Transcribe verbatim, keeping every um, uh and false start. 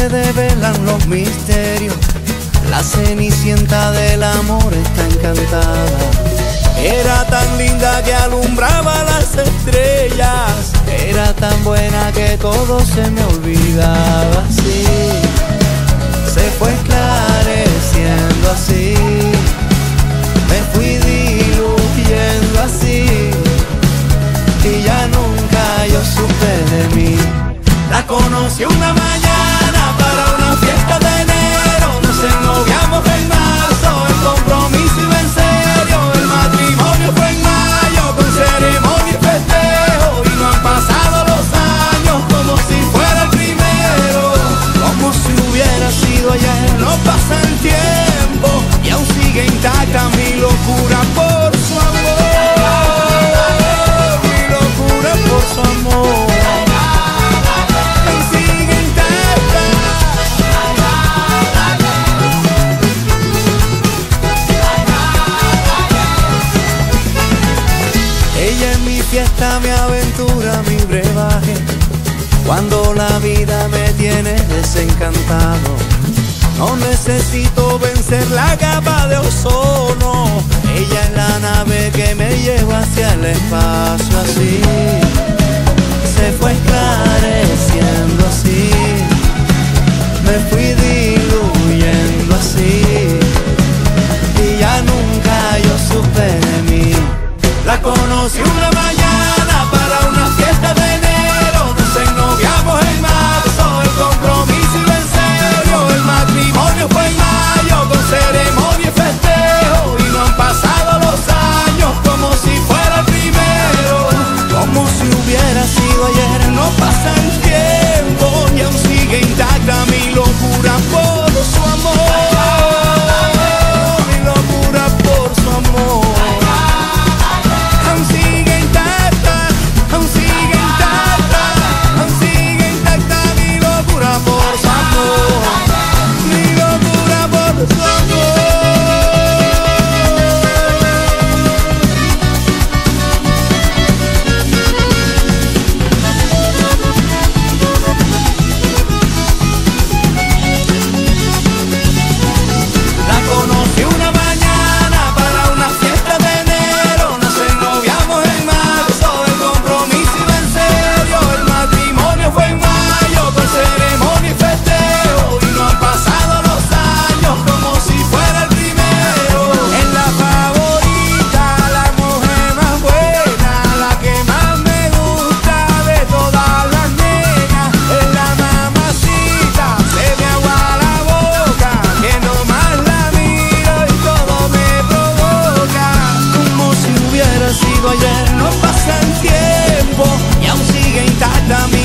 se develan los misterios. La cenicienta del amor está encantada. Era tan linda que alumbraba las estrellas. Era tan buena que todo se me olvidaba. Así se fue esclareciendo, así me fui diluyendo, así, y ya nunca yo supe de mí. La conocí una mañana para una fiesta de enero. Nos ennoviamos en marzo, el compromiso iba en serio. El matrimonio fue en mayo, con ceremonia y festejo. Y no han pasado los años como si fuera el primero. Como si hubiera sido ayer, no pasa el tiempo y aún sigue intacta mi locura por su amor. Mi locura por su amor. Fiesta, mi aventura, mi brebaje. Cuando la vida me tiene desencantado, no necesito vencer la capa de ozono. Ella es la nave que me lleva hacia el espacio. Así se fue esclareciendo, así me fui diluyendo, así, y ya nunca yo supe de mí. La conocí una mañana para una fiesta de enero. Nos ennoviamos en marzo, el compromiso iba en serio. El matrimonio fue en mayo, con ceremonia y festejo. Y no han pasado los años como si fuera el primero. Como si hubiera sido ayer, no pasa el tiempo y aún sigue intacta mi locura por su amor. Mi locura por su amor. Ayer no pasa el tiempo y aún sigue intacta mi